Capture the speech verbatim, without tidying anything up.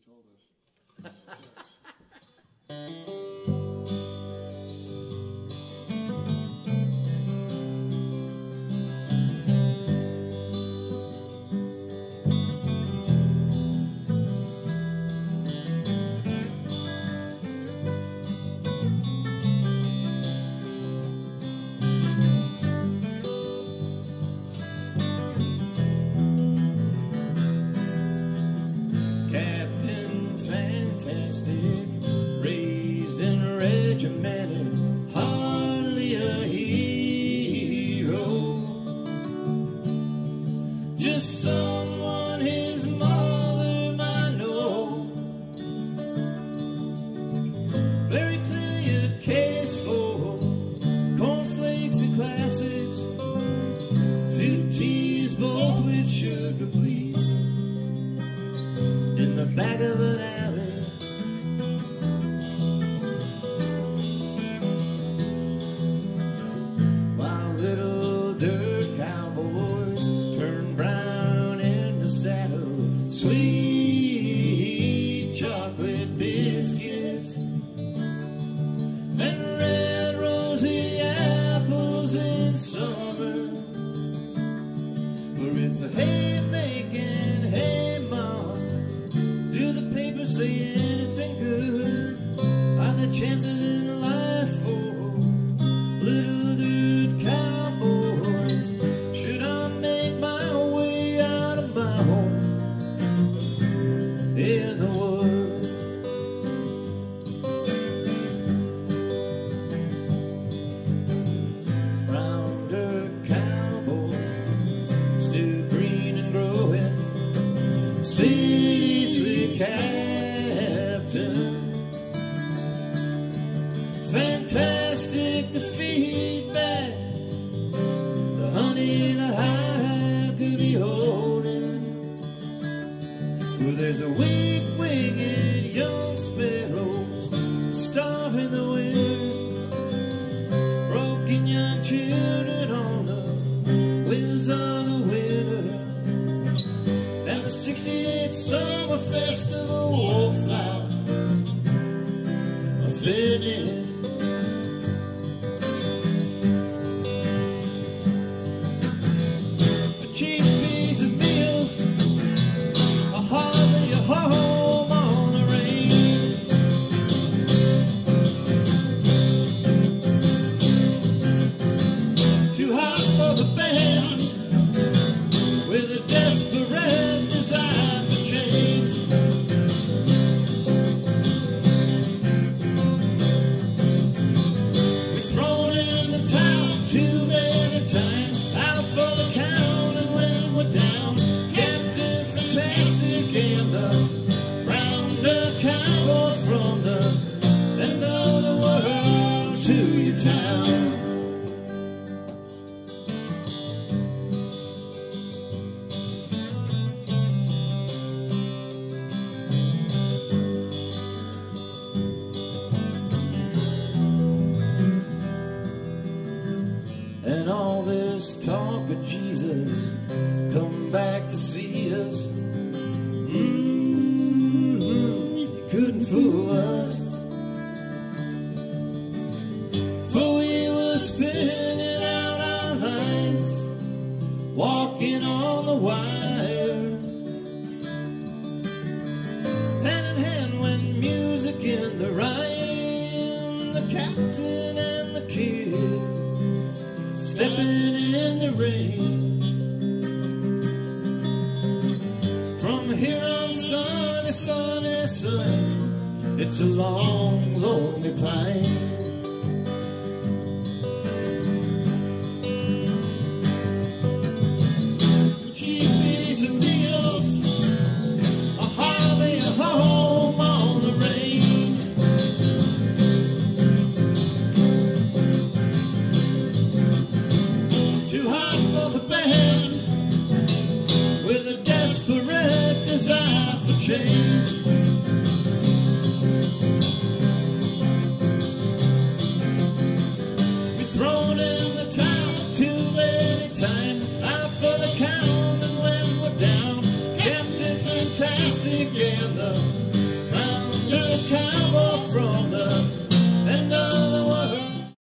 told us. Raised and regimented, hardly a hero, just someone his mother might know. Very clear case for cornflakes and classics, to tease both with sugar, please, in the back of an alley. Sweet chocolate biscuits and red rosy apples in summer. For it's a haymaking, hey mom, do the papers say anything good? Are the chances in life for little dude cowboys? Should I make my way out of my home in the woods? Brown dirt cowboy, still green and growing, city captain, fantastic to feed back the honey the hive could be holding. For there's a weak-winged young sparrows starving the wind, broken young children on the wheels of the winter, and the sixty-eighth summer festival wallflowers are fading. For cheap beans and meals, hardly a home on the range. Too hot for the band, with a desperate desire for change. We've thrown in the towel too many times, out for the count, and when we're down, Captain Fantastic and the round up cowboy from the end of the world to your town. And all this talk of Jesus, come back to see us. Mm-hmm. You couldn't fool us, for we were spinning out our lines, walking on the wire, hand in hand when music in the rhyme, the captain and the kid stepping in the rain. From here on sunny, sunny, sunny, it's a long, lonely plain. Cheap beans and meals are hardly a home on the range. Too hot for the band, with a desperate desire for change.